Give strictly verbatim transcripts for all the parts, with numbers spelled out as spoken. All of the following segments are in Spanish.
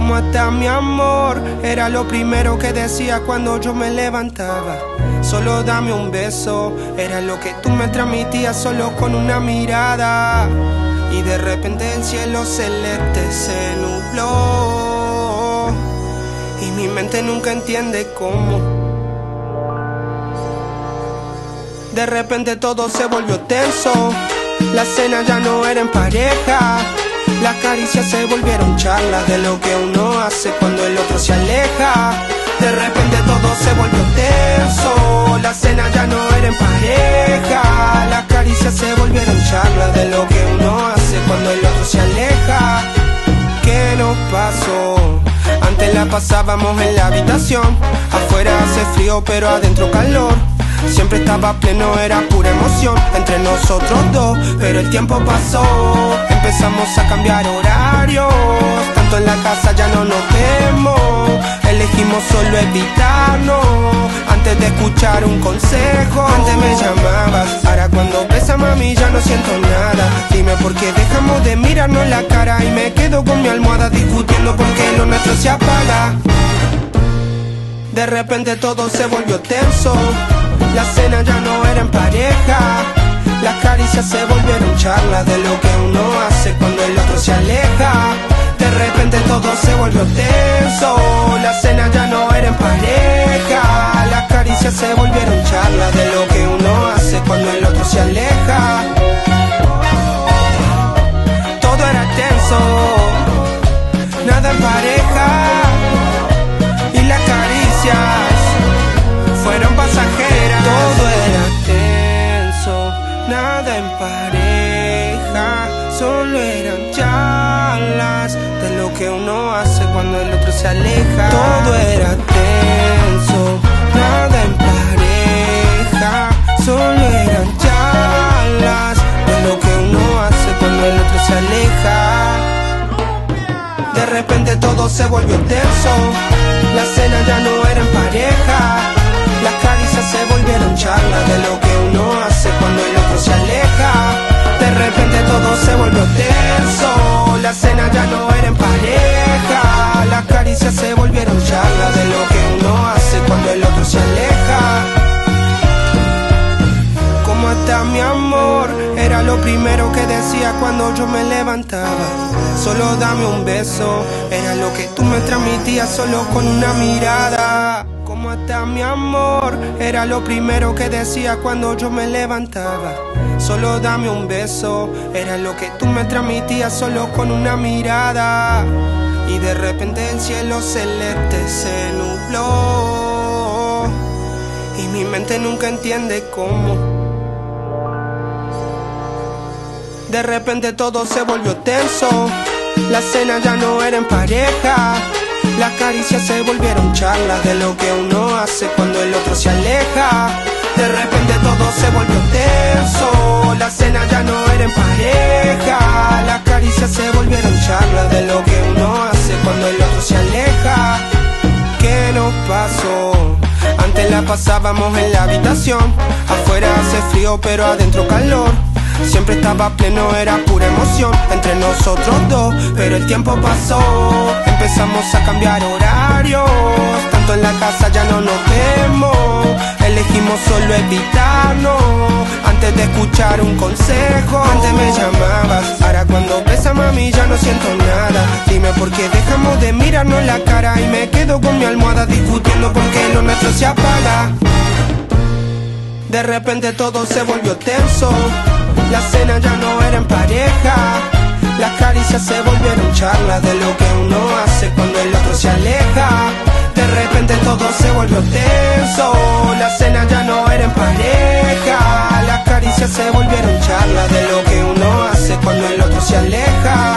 ¿Cómo está mi amor? Era lo primero que decía cuando yo me levantaba. Solo dame un beso, era lo que tú me transmitías solo con una mirada. Y de repente el cielo celeste se nubló y mi mente nunca entiende cómo. De repente todo se volvió tenso, la cena ya no era en pareja. Las caricias se volvieron charlas de lo que uno hace cuando el otro se aleja. De repente todo se volvió tenso, la cena ya no era en pareja. Las caricias se volvieron charlas de lo que uno hace cuando el otro se aleja. ¿Qué nos pasó? Antes la pasábamos en la habitación, afuera hace frío pero adentro calor. Siempre estaba pleno, era pura emoción entre nosotros dos, pero el tiempo pasó. Empezamos a cambiar horarios, tanto en la casa ya no nos vemos. Elegimos solo evitarnos antes de escuchar un consejo. Antes me llamabas, ahora cuando besa mami ya no siento nada. Dime por qué dejamos de mirarnos la cara y me quedo con mi almohada discutiendo porque lo nuestro se apaga. De repente todo se volvió tenso, la cena ya no era en pareja. Las caricias se volvieron charlas de lo que uno hace cuando el otro se aleja. De repente todo se volvió tenso, la cena ya no era en pareja. Las caricias se volvieron charlas de lo que uno hace cuando el otro se aleja. Todo era tenso, nada en pareja. Y las caricias fueron pasajeras. Todo era tenso, nada en pareja. Solo eran charlas de lo que uno hace cuando el otro se aleja. Todo era tenso, nada en pareja. Solo eran charlas de lo que uno hace cuando el otro se aleja. De repente todo se volvió tenso, la cena ya no era en pareja. Las caricias se volvieron charlas de lo que uno hace cuando el otro se aleja. De repente todo se volvió tenso, la cena ya no era en pareja. Las caricias se volvieron charlas de lo que uno hace cuando el otro se aleja. ¿Cómo está mi amor? Era lo primero que decía cuando yo me levantaba. Solo dame un beso, era lo que tú me transmitías solo con una mirada. ¿Cómo está mi amor? Era lo primero que decía cuando yo me levantaba. Solo dame un beso, era lo que tú me transmitías solo con una mirada. Y de repente el cielo celeste se nubló y mi mente nunca entiende cómo. De repente todo se volvió tenso, la cena ya no era en pareja. Las caricias se volvieron charlas de lo que uno hace cuando el otro se aleja. De repente todo se volvió tenso, la cena ya no era en pareja. Las caricias se volvieron charlas de lo que uno hace cuando el otro se aleja. ¿Qué nos pasó? Antes la pasábamos en la habitación, afuera hace frío pero adentro calor. Siempre estaba pleno, era pura emoción entre nosotros dos, pero el tiempo pasó. Empezamos a cambiar horarios, tanto en la casa ya no nos vemos. Elegimos solo evitarnos antes de escuchar un consejo. Antes me llamabas, ahora cuando besa mami ya no siento nada. Dime por qué dejamos de mirarnos la cara y me quedo con mi almohada discutiendo porque lo nuestro se apaga. De repente todo se volvió tenso, la cena ya no era en pareja. Las caricias se volvieron charlas de lo que uno hace cuando el otro se aleja. De repente todo se volvió tenso, la cena ya no era en pareja. Las caricias se volvieron charlas de lo que uno hace cuando el otro se aleja.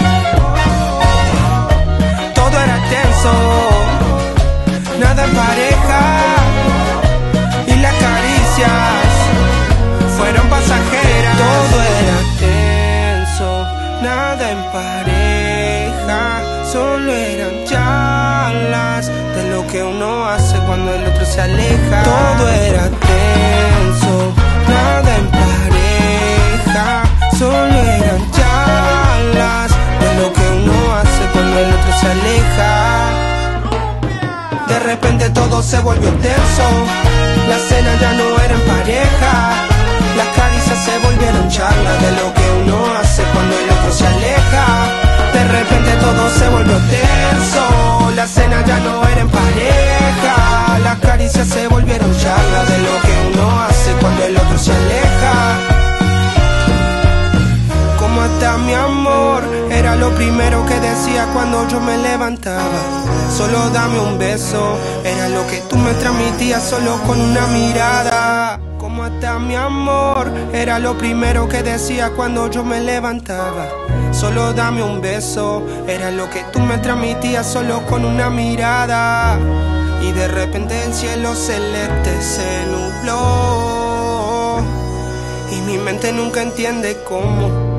Todo era tenso, nada en pareja. Y las caricias fueron pasajeras. Todo era tenso, nada en pareja. Solo eran charlas de lo que uno hace cuando el otro se aleja. Todo era tenso, nada en pareja. Solo eran charlas de lo que uno hace cuando el otro se aleja. repente todo se volvió tenso. La cena ya no era en pareja, las caricias se volvieron charlas de lo que uno hace cuando el otro se aleja. De repente todo se volvió tenso. La cena ya no era en pareja, las caricias se volvieron charlas de lo que uno hace cuando el otro se aleja. ¿Cómo está mi amor? Era lo primero que decía cuando yo me levantaba. Solo dame un beso, era lo que tú me transmitías solo con una mirada. ¿Cómo está mi amor? Era lo primero que decía cuando yo me levantaba. Solo dame un beso, era lo que tú me transmitías solo con una mirada. Y de repente el cielo celeste se nubló y mi mente nunca entiende cómo.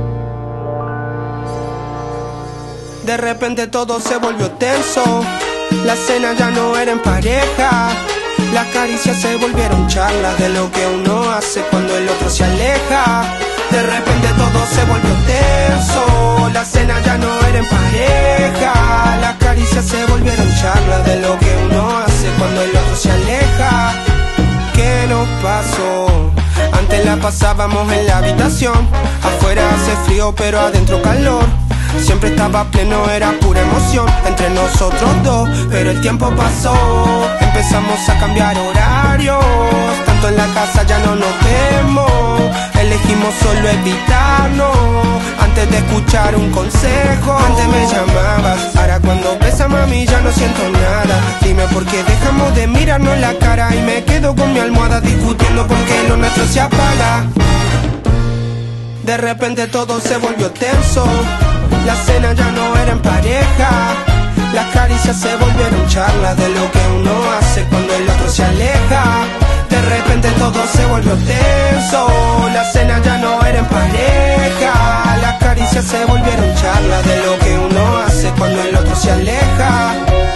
De repente todo se volvió tenso. La cena ya no era en pareja, las caricias se volvieron charlas de lo que uno hace cuando el otro se aleja. De repente todo se volvió tenso. La cena ya no era en pareja, las caricias se volvieron charlas de lo que uno hace cuando el otro se aleja. ¿Qué nos pasó? Antes la pasábamos en la habitación, afuera hace frío pero adentro calor. Siempre estaba pleno, era pura emoción entre nosotros dos, pero el tiempo pasó. Empezamos a cambiar horarios, tanto en la casa ya no nos vemos. Elegimos solo evitarnos antes de escuchar un consejo. Antes me llamabas, ahora cuando ves a mami ya no siento nada. Dime por qué dejamos de mirarnos la cara y me quedo con mi almohada discutiendo porque lo nuestro se apaga. De repente todo se volvió tenso. La cena ya no era en pareja, las caricias se volvieron charlas de lo que uno hace cuando el otro se aleja. De repente todo se volvió tenso. La cena ya no era en pareja, las caricias se volvieron charlas de lo que uno hace cuando el otro se aleja.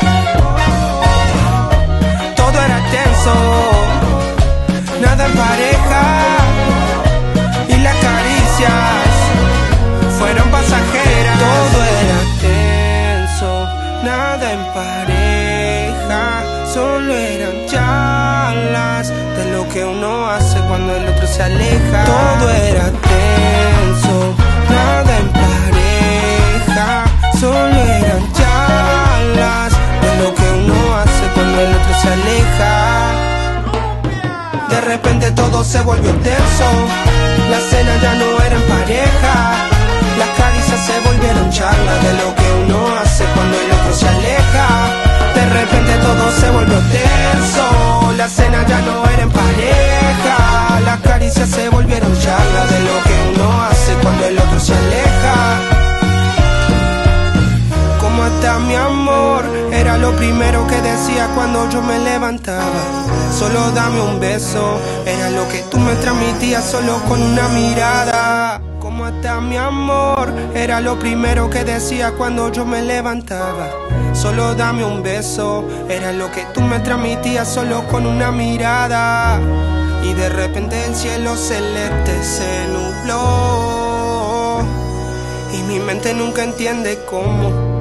Todo era tenso, nada en pareja, y las caricias fueron pasajeras. Todo era tenso, nada en pareja, solo eran charlas de lo que uno hace cuando el otro se aleja. Todo era tenso, nada en pareja, solo eran charlas de lo que uno hace cuando el otro se aleja. De repente todo se volvió tenso. La cena ya no era en pareja, las caricias se volvieron charlas de lo que uno hace cuando el otro se aleja. De repente todo se volvió tenso. La cena ya no era en pareja, las caricias se volvieron charlas de lo que uno hace cuando el otro se aleja. ¿Cómo está mi amor? Era lo primero que decía cuando yo me levantaba. Solo dame un beso, era lo que tú me transmitías solo con una mirada. ¿Cómo está mi amor? Era lo primero que decía cuando yo me levantaba. Solo dame un beso, era lo que tú me transmitías solo con una mirada. Y de repente el cielo celeste se nubló y mi mente nunca entiende cómo.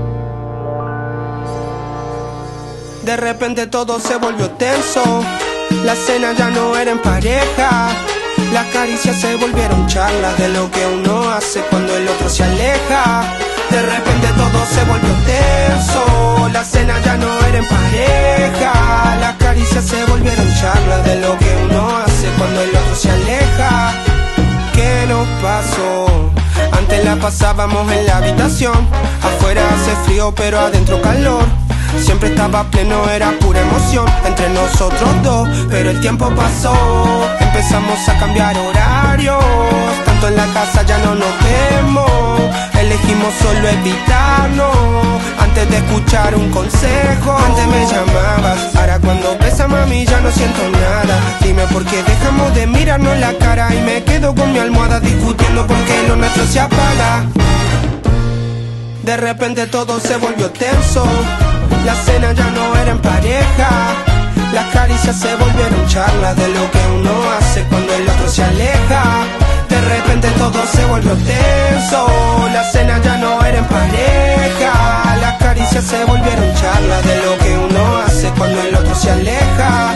De repente todo se volvió tenso. La cena ya no era en pareja, las caricias se volvieron charlas de lo que uno hace cuando el otro se aleja. De repente todo se volvió tenso. La cena ya no era en pareja, las caricias se volvieron charlas de lo que uno hace cuando el otro se aleja. ¿Qué nos pasó? Antes la pasábamos en la habitación, afuera hace frío pero adentro calor. Siempre estaba pleno, era pura emoción entre nosotros dos, pero el tiempo pasó. Empezamos a cambiar horarios, tanto en la casa ya no nos vemos. Elegimos solo evitarnos antes de escuchar un consejo. Antes me llamabas, ahora cuando ves a mami ya no siento nada. Dime por qué dejamos de mirarnos la cara y me quedo con mi almohada discutiendo porque lo nuestro se apaga. De repente todo se volvió tenso. La cena ya no era en pareja, las caricias se volvieron charlas de lo que uno hace cuando el otro se aleja. De repente todo se volvió tenso. La cena ya no era en pareja, las caricias se volvieron charlas de lo que uno hace cuando el otro se aleja.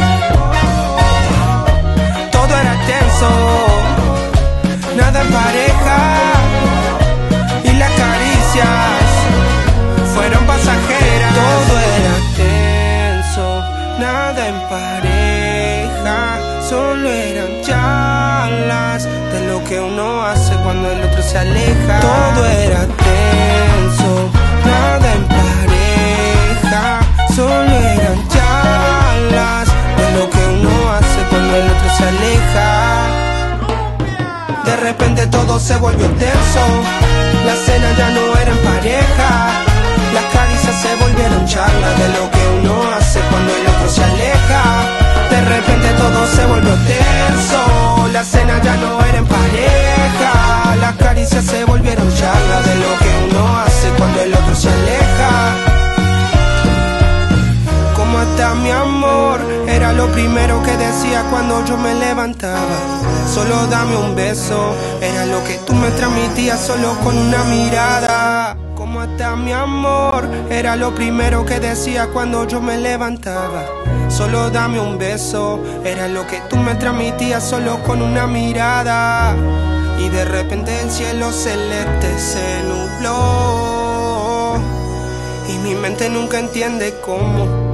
Todo era tenso, nada en pareja, y las caricias fueron pasajeras. Todo era tenso, nada en pareja, solo eran charlas de lo que uno hace cuando el otro se aleja. Todo era tenso, nada en pareja, solo eran charlas de lo que uno hace cuando el otro se aleja. De repente todo se volvió tenso, la cena ya no era en pareja, las caricias se volvieron charlas de lo que uno hace cuando el otro se aleja. De repente todo se volvió tenso, la cena ya no era en pareja, las caricias se volvieron charlas de lo que uno hace cuando el otro se aleja. ¿Cómo está mi amor? Era lo primero que decía cuando yo me levantaba. Solo dame un beso, era lo que tú me transmitías solo con una mirada. ¿Cómo está mi amor? Era lo primero que decía cuando yo me levantaba. Solo dame un beso, era lo que tú me transmitías solo con una mirada. Y de repente el cielo celeste se nubló y mi mente nunca entiende cómo.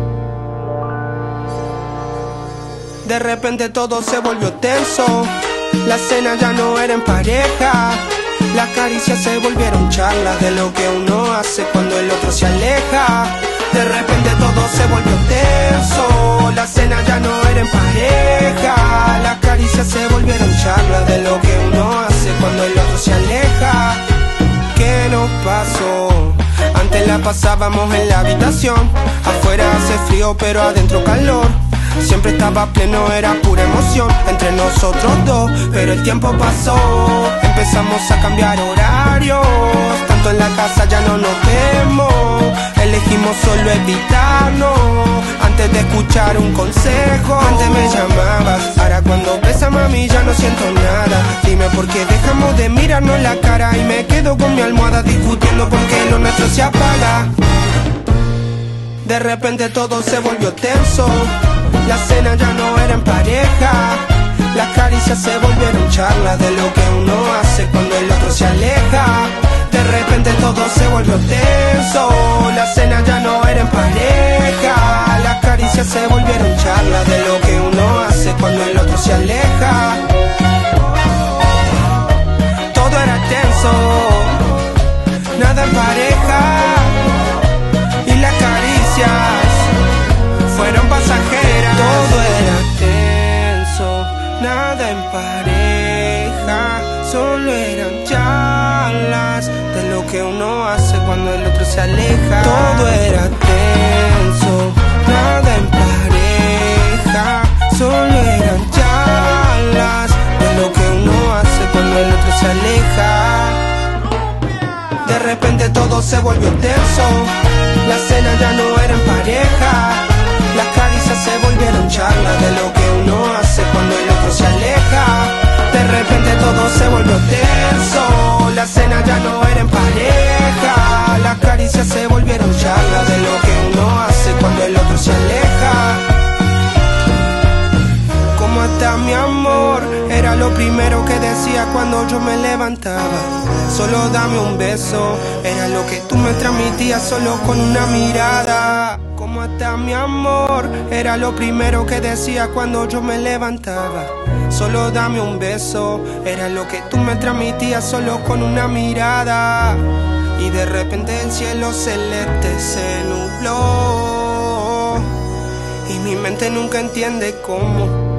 De repente todo se volvió tenso, la cena ya no era en pareja, las caricias se volvieron charlas de lo que uno hace cuando el otro se aleja. De repente todo se volvió tenso, la cena ya no era en pareja, las caricias se volvieron charlas de lo que uno hace cuando el otro se aleja. ¿Qué nos pasó? Antes la pasábamos en la habitación, afuera hace frío pero adentro calor. Siempre estaba pleno, era pura emoción entre nosotros dos, pero el tiempo pasó, empezamos a cambiar horarios, tanto en la casa ya no nos vemos, elegimos solo evitarnos, antes de escuchar un consejo. Antes me llamabas, ahora cuando besa mami ya no siento nada. Dime por qué dejamos de mirarnos la cara y me quedo con mi almohada discutiendo porque lo nuestro se apaga. De repente todo se volvió tenso, la cena ya no era en pareja, las caricias se volvieron charlas de lo que uno hace cuando el otro se aleja. De repente todo se volvió tenso, la cena ya no era en pareja, las caricias se volvieron charlas de lo que uno hace cuando el otro se aleja. Todo era tenso, nada en pareja, y las caricias fueron pasajeras. Todo era tenso, nada en pareja, solo eran charlas de lo que uno hace cuando el otro se aleja. Todo era tenso, nada en pareja, solo eran charlas de lo que uno hace cuando el otro se aleja. De repente todo se volvió tenso, la cena ya no era en pareja, las caricias se volvieron charlas de lo que uno hace cuando el otro se aleja. De repente todo se volvió tenso, la cena ya no era en pareja, las caricias se volvieron charlas de lo que uno hace cuando el otro se aleja. ¿Cómo está mi amor? Era lo primero que decía cuando yo me levantaba. Solo dame un beso, era lo que tú me transmitías solo con una mirada. ¿Cómo está mi amor? Era lo primero que decía cuando yo me levantaba. Solo dame un beso, era lo que tú me transmitías solo con una mirada. Y de repente el cielo celeste se nubló y mi mente nunca entiende cómo.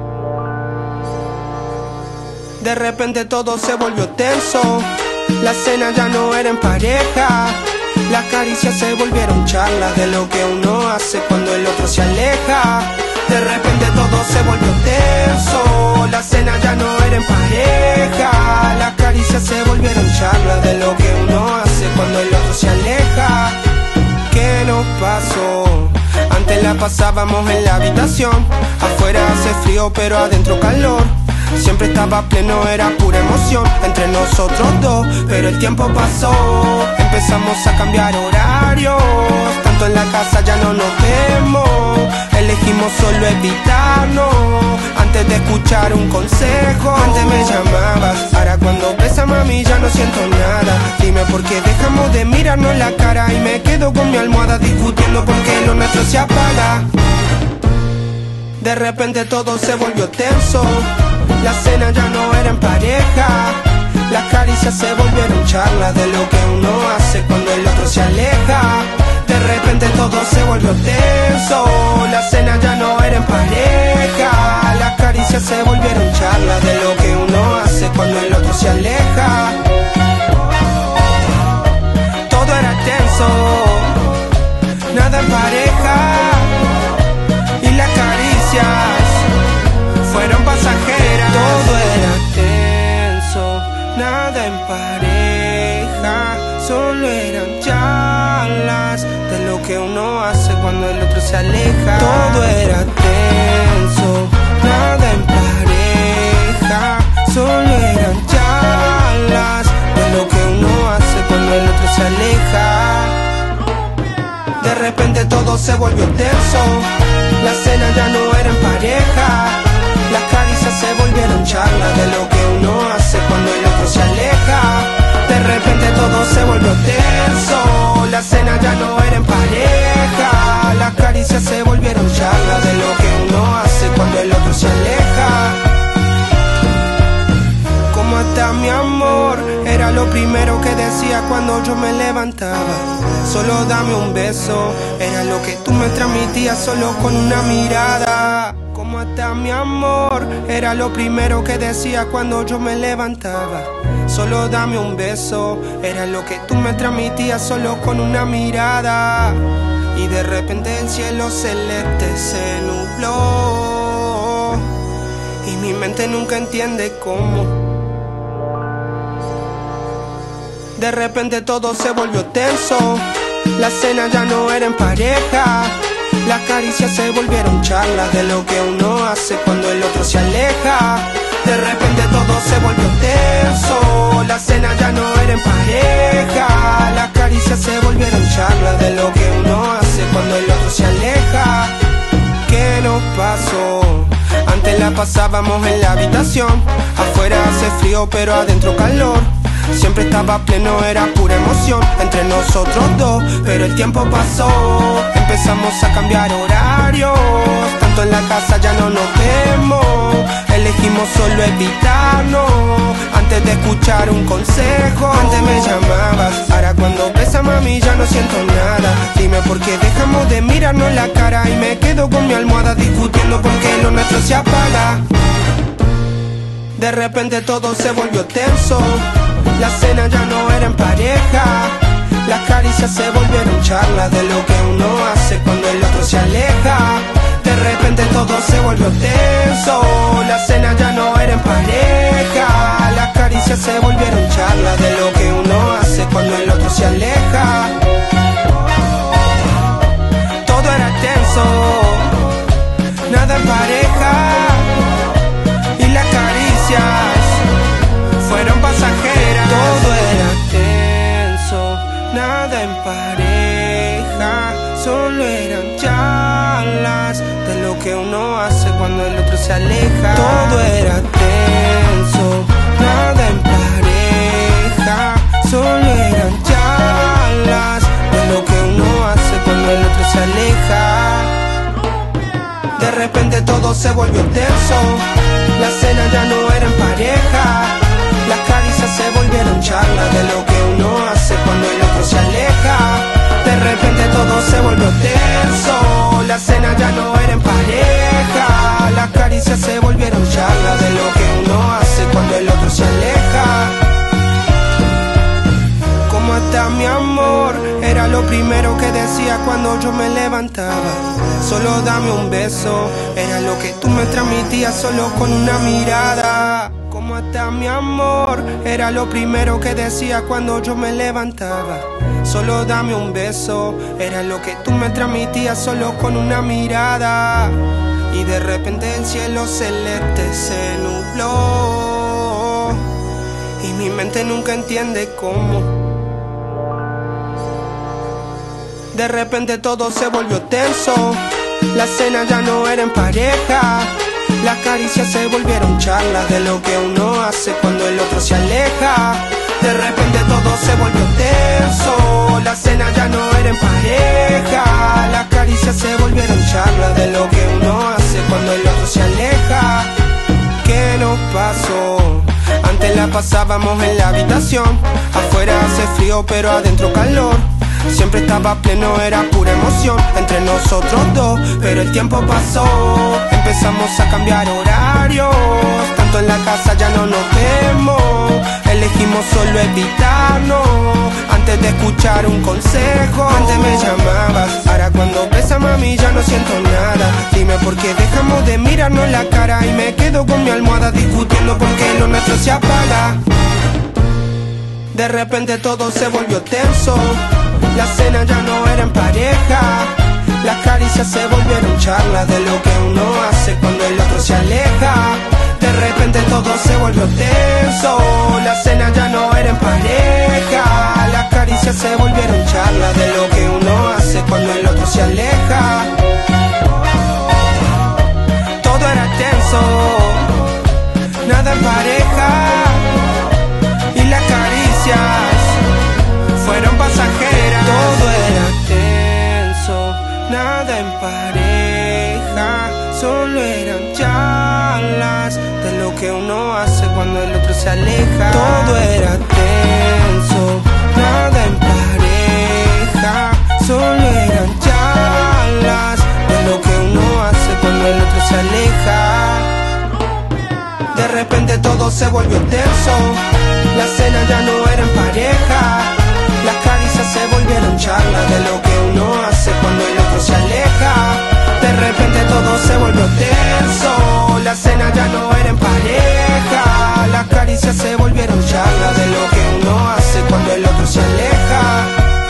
De repente todo se volvió tenso, la cena ya no era en pareja, las caricias se volvieron charlas de lo que uno hace cuando el otro se aleja. De repente todo se volvió tenso, la cena ya no era en pareja, las caricias se volvieron charlas de lo que uno hace cuando el otro se aleja. ¿Qué nos pasó? Antes la pasábamos en la habitación, afuera hace frío pero adentro calor. Siempre estaba pleno, era pura emoción entre nosotros dos, pero el tiempo pasó, empezamos a cambiar horarios, tanto en la casa ya no nos vemos, elegimos solo evitarnos antes de escuchar un consejo. Antes me llamabas, ahora cuando besa mami ya no siento nada. Dime por qué dejamos de mirarnos la cara y me quedo con mi almohada discutiendo porque lo nuestro se apaga. De repente todo se volvió tenso, la cena ya no era en pareja, las caricias se volvieron charlas de lo que uno hace cuando el otro se aleja. De repente todo se volvió tenso, la cena ya no era en pareja, las caricias se volvieron charlas de lo que uno hace cuando el otro se aleja. Todo era tenso, nada en pareja, y las caricias fueron pasajeras. Todo era tenso, nada en pareja, solo eran charlas de lo que uno hace cuando el otro se aleja. Todo era tenso, nada en pareja, solo eran charlas de lo que uno hace cuando el otro se aleja. De repente todo se volvió tenso, la cena ya no era en pareja, las caricias se volvieron charlas de lo que uno hace cuando el otro se aleja. De repente todo se volvió tenso, la cena ya no era en pareja, las caricias se volvieron charlas de lo que uno hace cuando el otro se aleja. ¿Cómo está mi amor? Era lo primero que decía cuando yo me levantaba. Solo dame un beso, era lo que tú me transmitías solo con una mirada. ¿Cómo está mi amor? Era lo primero que decía cuando yo me levantaba. Solo dame un beso, era lo que tú me transmitías solo con una mirada. Y de repente el cielo celeste se nubló y mi mente nunca entiende cómo. De repente todo se volvió tenso, la cena ya no era en pareja, las caricias se volvieron charlas de lo que uno hace cuando el otro se aleja. De repente todo se volvió tenso, la cena ya no era en pareja, las caricias se volvieron charlas de lo que uno hace cuando el otro se aleja. ¿Qué nos pasó? Antes la pasábamos en la habitación, afuera hace frío pero adentro calor. Siempre estaba pleno, era pura emoción entre nosotros dos, pero el tiempo pasó, empezamos a cambiar horarios, tanto en la casa ya no nos vemos, elegimos solo evitarnos antes de escuchar un consejo. Antes me llamabas, ahora cuando besa mami ya no siento nada. Dime por qué dejamos de mirarnos la cara y me quedo con mi almohada discutiendo porque lo nuestro se apaga. De repente todo se volvió tenso, la cena ya no era en pareja, las caricias se volvieron charlas de lo que uno hace cuando el otro se aleja. De repente todo se volvió tenso, la cena ya no era en pareja, las caricias se volvieron charlas de lo que uno hace cuando el otro se aleja. Todo era tenso, nada en pareja, y las caricias fueron pasajeras. Todo era tenso, nada en pareja, solo eran charlas de lo que uno hace cuando el otro se aleja. Todo era tenso, nada en pareja, solo eran charlas de lo que uno hace cuando el otro se aleja. De repente todo se volvió tenso, la cena ya no era en pareja, las caricias se volvieron charlas de lo que uno hace cuando el otro se aleja. De repente todo se volvió tenso, la cena ya no era en pareja, las caricias se volvieron charlas de lo que uno hace cuando el otro se aleja. ¿Cómo está mi amor? Era lo primero que decía cuando yo me levantaba. Solo dame un beso, era lo que tú me transmitías solo con una mirada. ¿Cómo está mi amor? Era lo primero que decía cuando yo me levantaba. Solo dame un beso, era lo que tú me transmitías solo con una mirada. Y de repente el cielo celeste se nubló y mi mente nunca entiende cómo. De repente todo se volvió tenso, La cena ya no era en pareja, las caricias se volvieron charlas de lo que uno hace cuando el otro se aleja. De repente todo se volvió tenso, la cena ya no era en pareja, las caricias se volvieron charlas de lo que uno hace cuando el otro se aleja. ¿Qué nos pasó? Antes la pasábamos en la habitación, afuera hace frío pero adentro calor. Siempre estaba pleno, era pura emoción entre nosotros dos, pero el tiempo pasó, empezamos a cambiar horarios, tanto en la casa ya no nos vemos, elegimos solo evitarnos, antes de escuchar un consejo. Antes me llamabas, ahora cuando ves a mami ya no siento nada. Dime por qué dejamos de mirarnos la cara y me quedo con mi almohada discutiendo porque lo nuestro se apaga. De repente todo se volvió tenso, la cena ya no era en pareja, las caricias se volvieron charlas de lo que uno hace cuando el otro se aleja. De repente todo se volvió tenso, la cena ya no era en pareja, las caricias se volvieron charlas de lo que uno hace cuando el otro se aleja. Todo era tenso, nada en pareja, y las caricias fueron pasajeras. Todo era tenso, nada en pareja, solo eran charlas de lo que uno hace cuando el otro se aleja. Todo era tenso, nada en pareja, solo eran charlas de lo que uno hace cuando el otro se aleja. De repente todo se volvió tenso, la cena ya no era en pareja, las caricias se volvieron charlas de lo que uno hace cuando el otro se aleja. De repente todo se volvió tenso, la cena ya no era en pareja, las caricias se volvieron charlas de lo que uno hace cuando el otro se aleja.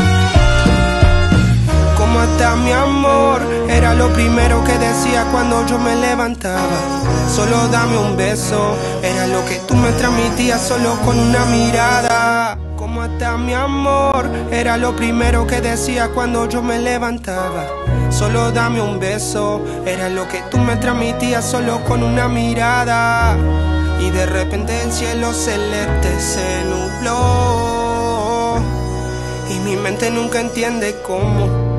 ¿Cómo está mi amor? Era lo primero que decía cuando yo me levantaba. Solo dame un beso, era lo que tú me transmitías solo con una mirada. ¿Cómo está mi amor? Era lo primero que decía cuando yo me levantaba. Solo dame un beso, era lo que tú me transmitías solo con una mirada. Y de repente el cielo celeste se nubló y mi mente nunca entiende cómo.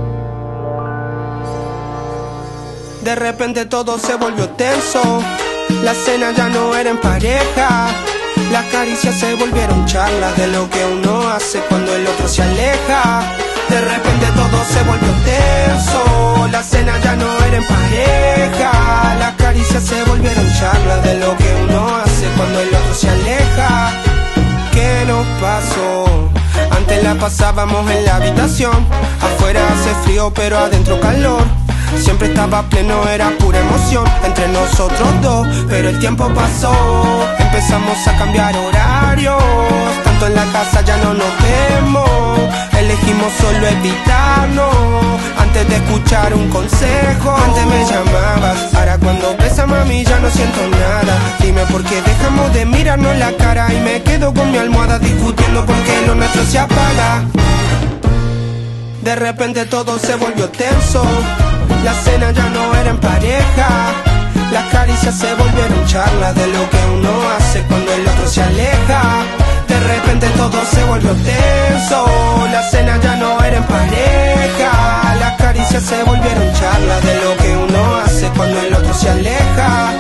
De repente todo se volvió tenso, la cena ya no era en pareja, las caricias se volvieron charlas de lo que uno hace cuando el otro se aleja. De repente todo se volvió tenso, la cena ya no era en pareja, las caricias se volvieron charlas de lo que uno hace cuando el otro se aleja. ¿Qué nos pasó? Antes la pasábamos en la habitación, afuera hace frío pero adentro calor. Siempre estaba pleno, era pura emoción entre nosotros dos, pero el tiempo pasó, empezamos a cambiar horarios, tanto en la casa ya no nos vemos, elegimos solo evitarnos, antes de escuchar un consejo. Antes me llamabas, ahora cuando ves a mami ya no siento nada. Dime por qué dejamos de mirarnos la cara y me quedo con mi almohada discutiendo porque lo nuestro se apaga. De repente todo se volvió tenso, la cena ya no era en pareja, las caricias se volvieron charlas de lo que uno hace cuando el otro se aleja. De repente todo se volvió tenso, la cena ya no era en pareja, las caricias se volvieron charlas de lo que uno hace cuando el otro se aleja.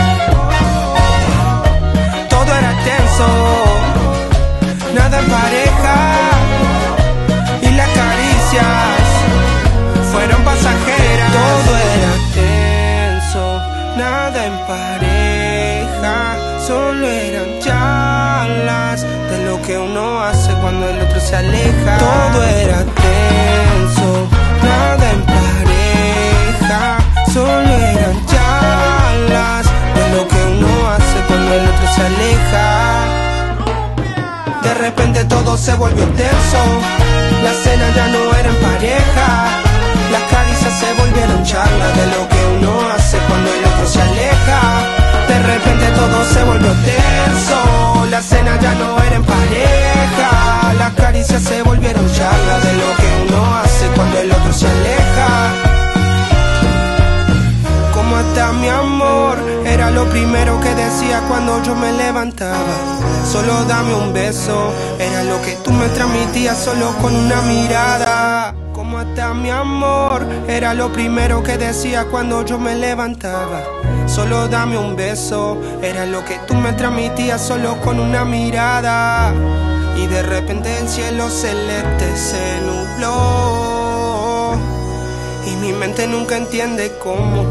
Todo era tenso, nada en pareja, y las caricias fueron pasajeras. Todo era tenso, nada en pareja, solo eran charlas de lo que uno hace cuando el otro se aleja. Todo era tenso, nada en pareja, solo eran charlas de lo que uno hace cuando el otro se aleja. De repente todo se volvió tenso, la cena ya no era en pareja, las caricias se volvieron charlas de lo que uno hace cuando el otro se aleja. De repente todo se volvió tenso, la cena ya no era en pareja, las caricias se volvieron charlas de lo que uno hace cuando el otro se aleja. era lo primero que decía cuando yo me levantaba. Solo dame un beso, era lo que tú me transmitías solo con una mirada. ¿Cómo está mi amor? Era lo primero que decía cuando yo me levantaba. Solo dame un beso, era lo que tú me transmitías solo con una mirada. Y de repente el cielo celeste se nubló y mi mente nunca entiende cómo.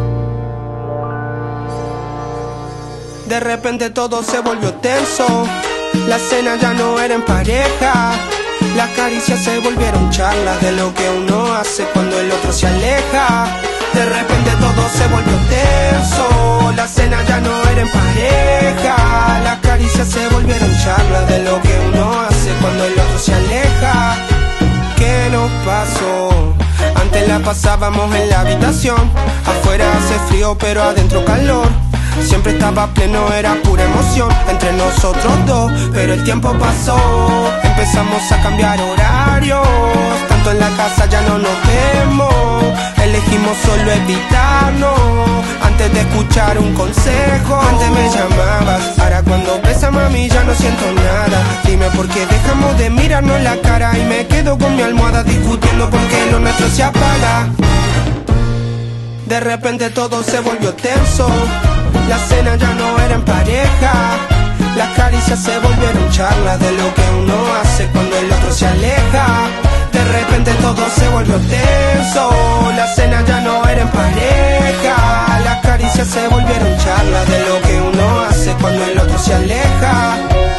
De repente todo se volvió tenso, las cenas ya no eran pareja, las caricias se volvieron charlas de lo que uno hace cuando el otro se aleja. De repente todo se volvió tenso, las cenas ya no eran pareja, las caricias se volvieron charlas de lo que uno hace cuando el otro se aleja. ¿Qué nos pasó? Antes la pasábamos en la habitación, afuera hace frío pero adentro calor. Siempre estaba pleno, era pura emoción entre nosotros dos, pero el tiempo pasó, empezamos a cambiar horarios, tanto en la casa ya no nos vemos, elegimos solo evitarnos, antes de escuchar un consejo. Antes me llamabas, ahora cuando besa mami ya no siento nada. Dime por qué dejamos de mirarnos la cara y me quedo con mi almohada discutiendo porque lo nuestro se apaga. De repente todo se volvió tenso, las cenas ya no eran pareja, las caricias se volvieron charlas de lo que uno hace cuando el otro se aleja. De repente todo se volvió tenso, las cenas ya no eran pareja, las caricias se volvieron charlas de lo que uno hace cuando el otro se aleja.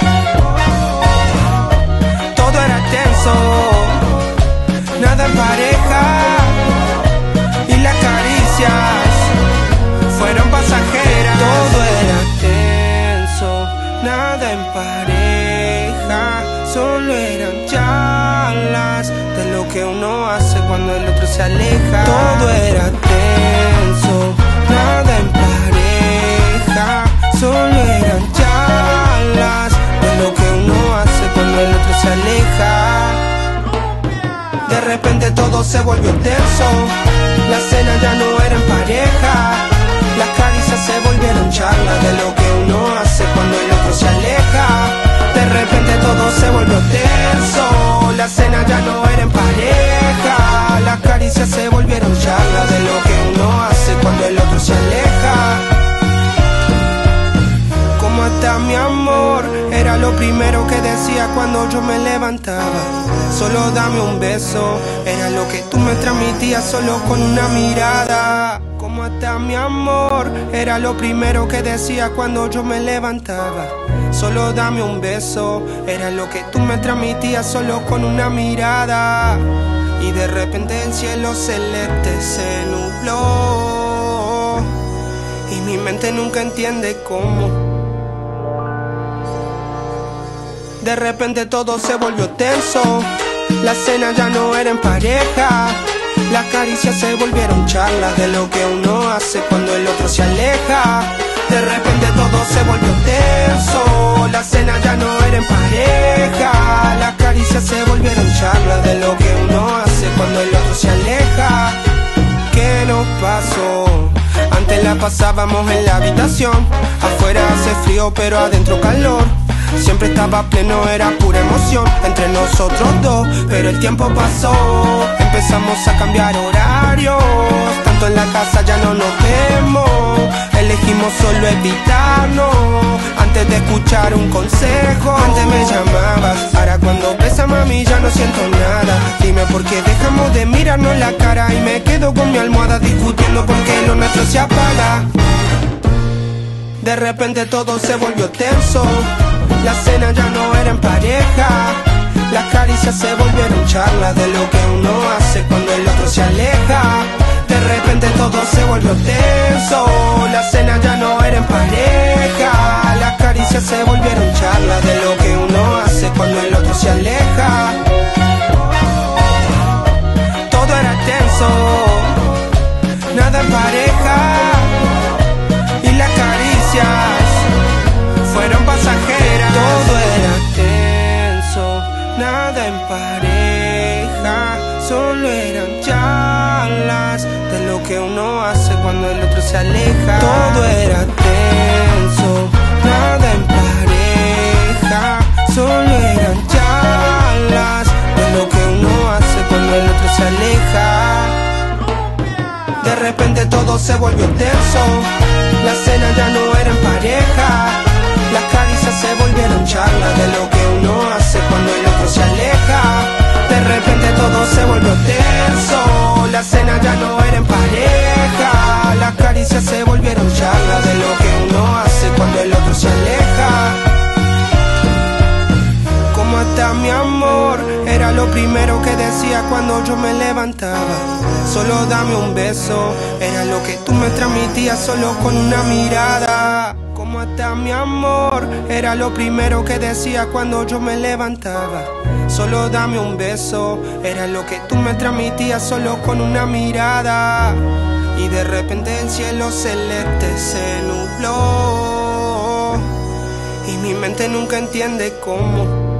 Todo era tenso, nada en pareja, y las caricias fueron pasajeras. Todo era tenso, nada en pareja, solo eran charlas de lo que uno hace cuando el otro se aleja. Todo era tenso, nada en pareja, solo eran charlas de lo que uno hace cuando el otro se aleja. De repente todo se volvió tenso, las cenas ya no eran pareja, las caricias se volvieron charlas de lo que uno hace cuando el otro se aleja. De repente todo se volvió tenso, las cenas ya no eran pareja, las caricias se volvieron charlas de lo que uno hace cuando el otro se aleja. ¿Cómo está mi amor? Era lo primero que decía cuando yo me levantaba. Solo dame un beso, era lo que tú me transmitías solo con una mirada. ¿Cómo está mi amor? Era lo primero que decía cuando yo me levantaba. Solo dame un beso, era lo que tú me transmitías solo con una mirada. Y de repente el cielo celeste se nubló y mi mente nunca entiende cómo. De repente todo se volvió tenso, las cenas ya no eran pareja, las caricias se volvieron charlas de lo que uno hace cuando el otro se aleja. De repente todo se volvió tenso, las cenas ya no eran pareja, las caricias se volvieron charlas de lo que uno hace cuando el otro se aleja. ¿Qué nos pasó? Antes la pasábamos en la habitación, afuera hace frío pero adentro calor. Siempre estaba pleno, era pura emoción entre nosotros dos, pero el tiempo pasó, empezamos a cambiar horarios, tanto en la casa ya no nos vemos, elegimos solo evitarnos, antes de escuchar un consejo. Antes me llamabas, ahora cuando besa mami ya no siento nada. Dime por qué dejamos de mirarnos la cara y me quedo con mi almohada discutiendo porque lo nuestro se apaga. De repente todo se volvió tenso, las cenas ya no eran pareja, las caricias se volvieron charlas de lo que uno hace cuando el otro se aleja. De repente todo se volvió tenso, las cenas ya no eran pareja, las caricias se volvieron charlas de lo que uno hace cuando el otro se aleja. Todo era tenso, nada en pareja, y las caricias fueron pasajeras. Todo era tenso, nada en pareja, solo eran charlas de lo que uno hace cuando el otro se aleja. Todo era tenso. aleja. De repente todo se volvió tenso, la cena ya no era en pareja, las caricias se volvieron charlas de lo que uno hace cuando el otro se aleja. De repente todo se volvió tenso, la cena ya no era en pareja, las caricias se volvieron charlas de lo que uno hace cuando el otro se aleja. ¿Cómo está mi amor? Era lo primero que decía cuando yo me levantaba. Solo dame un beso, era lo que tú me transmitías solo con una mirada. ¿Cómo está mi amor? Era lo primero que decía cuando yo me levantaba. Solo dame un beso, era lo que tú me transmitías solo con una mirada. Y de repente el cielo celeste se nubló y mi mente nunca entiende cómo.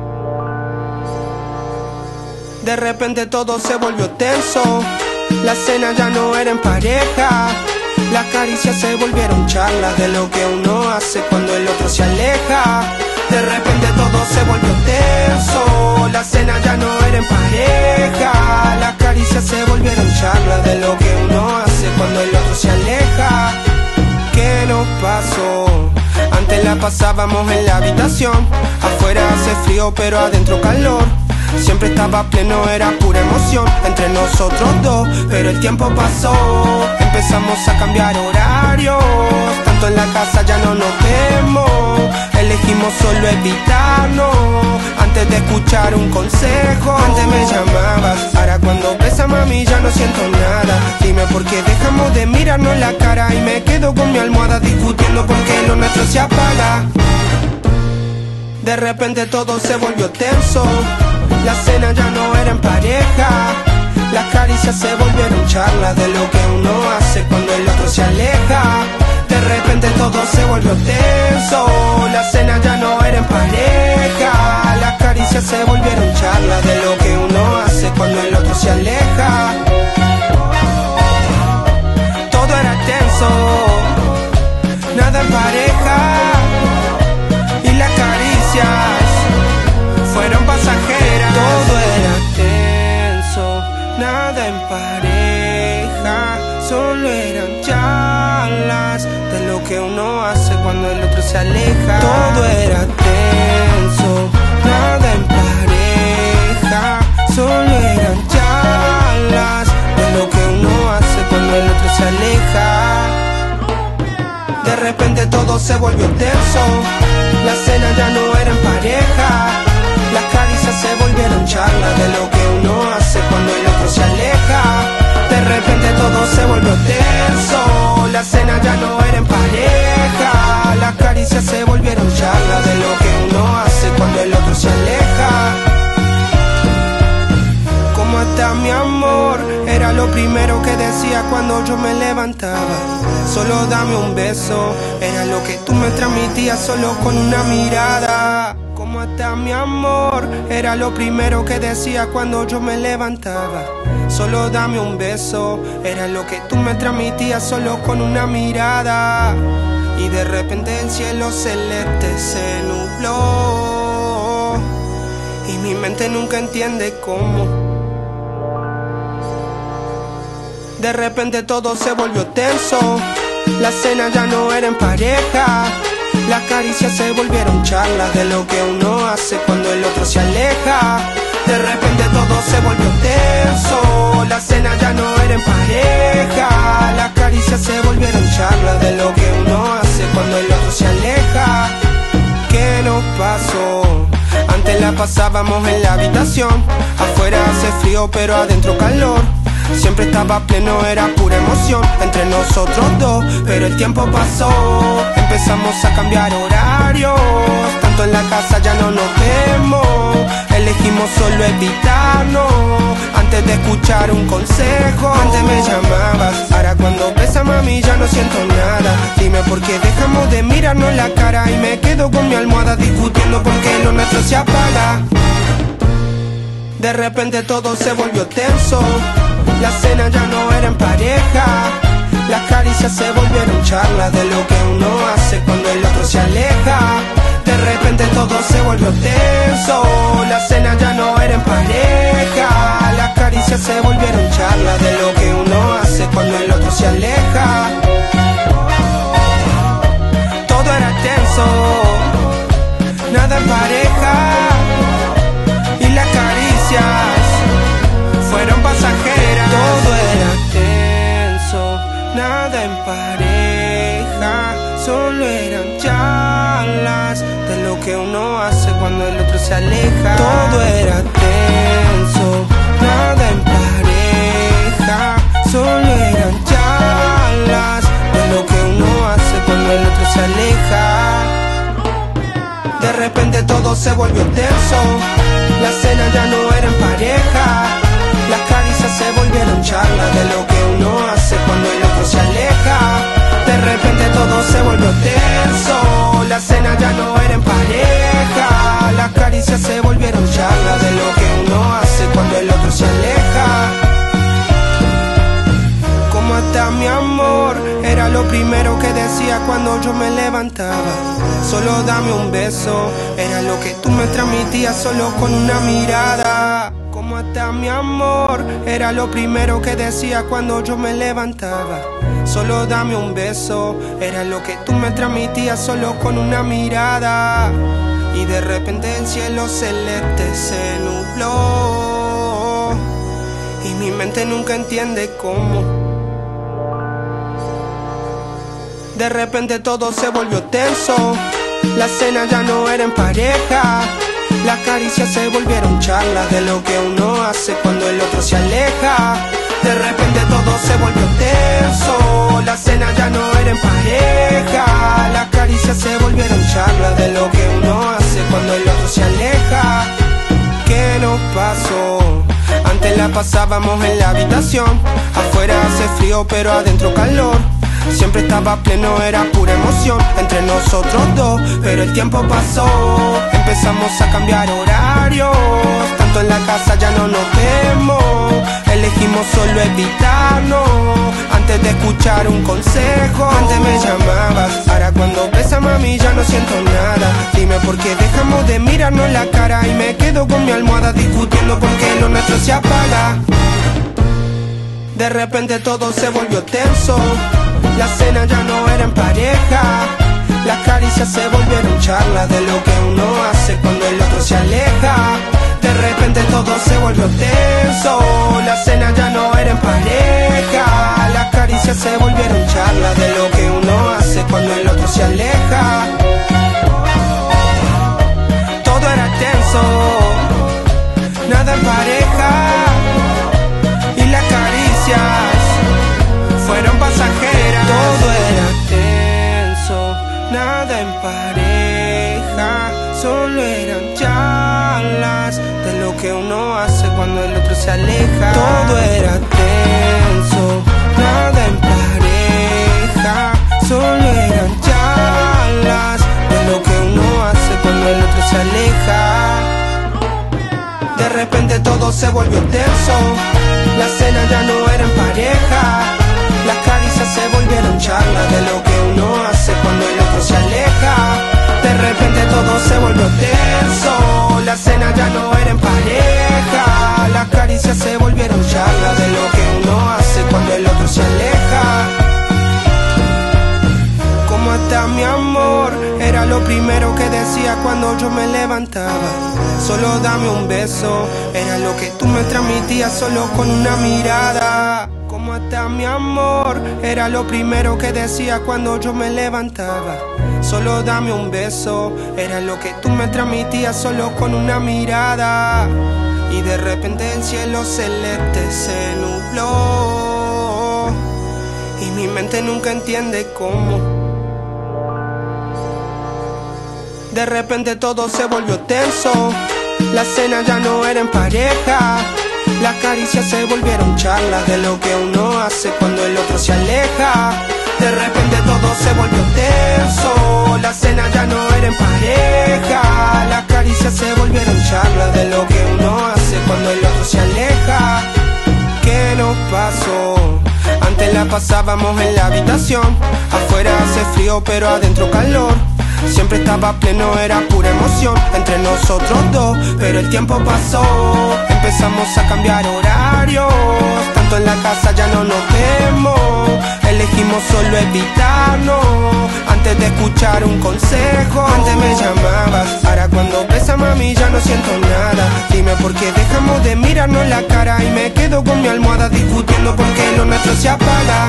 De repente todo se volvió tenso, la cena ya no era en pareja, las caricias se volvieron charlas de lo que uno hace cuando el otro se aleja. De repente todo se volvió tenso, la cena ya no era en pareja, las caricias se volvieron charlas de lo que uno hace cuando el otro se aleja. ¿Qué nos pasó? Antes la pasábamos en la habitación, afuera hace frío pero adentro calor. Siempre estaba pleno, era pura emoción entre nosotros dos, pero el tiempo pasó, empezamos a cambiar horarios, tanto en la casa ya no nos vemos, elegimos solo evitarnos, antes de escuchar un consejo. Antes me llamabas, ahora cuando besa mami ya no siento nada. Dime por qué dejamos de mirarnos la cara y me quedo con mi almohada discutiendo porque lo nuestro se apaga. De repente todo se volvió tenso, la cena ya no era en pareja, las caricias se volvieron charlas de lo que uno hace cuando el otro se aleja. De repente todo se volvió tenso, la cena ya no era en pareja, las caricias se volvieron charlas de lo que uno hace cuando el otro se aleja. Todo era tenso, nada en pareja, y las caricias fueron pasajeras. Todo era tenso, nada en pareja, solo eran charlas de lo que uno hace cuando el otro se aleja. Todo era tenso, nada en pareja, solo eran charlas de lo que uno hace cuando el otro se aleja. De repente todo se volvió tenso, la cena ya no era en pareja, las caricias se volvieron charlas de lo que uno hace cuando el otro se aleja. De repente todo se volvió tenso, la cena ya no era en pareja, las caricias se volvieron charlas de lo que uno hace cuando el otro se aleja. ¿Cómo está mi amor? Era lo primero que decía cuando yo me levantaba. Solo dame un beso, era lo que tú me transmitías solo con una mirada. ¿Cómo está mi amor? Era lo primero que decía cuando yo me levantaba. Solo dame un beso, era lo que tú me transmitías solo con una mirada. Y de repente el cielo celeste se nubló y mi mente nunca entiende cómo. De repente todo se volvió tenso, la cena ya no era en pareja, las caricias se volvieron charlas de lo que uno hace cuando el otro se aleja. De repente todo se volvió tenso, la cena ya no era en pareja, las caricias se volvieron charlas de lo que uno hace cuando el otro se aleja. ¿Qué nos pasó? Antes la pasábamos en la habitación, afuera hace frío pero adentro calor. Siempre estaba pleno, era pura emoción entre nosotros dos, pero el tiempo pasó, empezamos a cambiar horarios, tanto en la casa ya no nos vemos, elegimos solo evitarnos, antes de escuchar un consejo. Antes me llamabas, ahora cuando besa mami ya no siento nada. Dime por qué dejamos de mirarnos la cara y me quedo con mi almohada discutiendo porque lo nuestro se apaga. De repente todo se volvió tenso, la cena ya no era en pareja, las caricias se volvieron charlas de lo que uno hace cuando el otro se aleja. De repente todo se volvió tenso, la cena ya no era en pareja, las caricias caricias se volvieron charlas de lo que uno hace cuando el otro se aleja. Todo era tenso, nada en pareja, y las caricias fueron pasajeras. Todo era tenso, nada en pareja, solo eran charlas de lo que uno hace cuando el otro se aleja. Todo era tenso, nada en pareja, solo eran charlas de lo que uno hace cuando el otro se aleja. De repente todo se volvió tenso, la cena ya no era en pareja, las caricias se volvieron charlas de lo que uno hace cuando el otro se aleja. De repente todo se volvió tenso, la cena ya no era en pareja, las caricias se volvieron charlas de lo que uno hace cuando el otro se aleja. ¿Cómo está mi amor? Era lo primero que decía cuando yo me levantaba. Solo dame un beso, era lo que tú me transmitías solo con una mirada. ¿Cómo está mi amor? Era lo primero que decía cuando yo me levantaba. Solo dame un beso, era lo que tú me transmitías solo con una mirada. Y de repente el cielo celeste se nubló y mi mente nunca entiende cómo. De repente todo se volvió tenso, la cena ya no era en pareja, las caricias se volvieron charlas de lo que uno hace cuando el otro se aleja. De repente todo se volvió tenso, la cena ya no era en pareja, las caricias se volvieron charlas de lo que uno hace cuando el otro se aleja. ¿Qué nos pasó? Antes la pasábamos en la habitación, afuera hace frío pero adentro calor. Siempre estaba pleno, era pura emoción entre nosotros dos, pero el tiempo pasó, empezamos a cambiar horarios, tanto en la casa ya no nos vemos, elegimos solo evitarnos, antes de escuchar un consejo. Antes me llamabas, ahora cuando besa mami ya no siento nada. Dime por qué dejamos de mirarnos la cara y me quedo con mi almohada discutiendo porque lo nuestro se apaga. De repente todo se volvió tenso, la cena ya no era en pareja, las caricias se volvieron charlas de lo que uno hace cuando el otro se aleja. De repente todo se volvió tenso, la cena ya no era en pareja, las caricias se volvieron charlas de lo que uno hace cuando el otro se aleja. Todo era tenso, nada en pareja, y las caricias fueron pasajeras. Todo era tenso, nada en pareja, solo eran charlas de lo que uno hace cuando el otro se aleja. Todo era tenso, nada en pareja, solo eran charlas de lo que uno hace cuando el otro se aleja. De repente todo se volvió tenso, la cena ya no era en pareja, las caricias se volvieron charlas de lo que uno hace cuando el otro se aleja. De repente todo se volvió tenso, la cena ya no era en pareja, las caricias se volvieron charlas de lo que uno hace cuando el otro se aleja. ¿Cómo está mi amor? Era lo primero que decía cuando yo me levantaba. Solo dame un beso, era lo que tú me transmitías solo con una mirada. ¿Cómo está mi amor? Era lo primero que decía cuando yo me levantaba. Solo dame un beso, era lo que tú me transmitías solo con una mirada. Y de repente el cielo celeste se nubló y mi mente nunca entiende cómo. De repente todo se volvió tenso, la cena ya no era en pareja, las caricias se volvieron charlas de lo que uno hace cuando el otro se aleja. De repente todo se volvió tenso, la cena ya no era en pareja, las caricias se volvieron charlas de lo que uno hace cuando el otro se aleja. ¿Qué nos pasó? Antes la pasábamos en la habitación, afuera hace frío pero adentro calor. Siempre estaba pleno, era pura emoción entre nosotros dos. Pero el tiempo pasó, empezamos a cambiar horarios. Tanto en la casa ya no nos vemos. Elegimos solo evitarnos antes de escuchar un consejo. Antes me llamabas, ahora cuando besa mami ya no siento nada. Dime por qué dejamos de mirarnos la cara y me quedo con mi almohada discutiendo porque lo nuestro se apaga.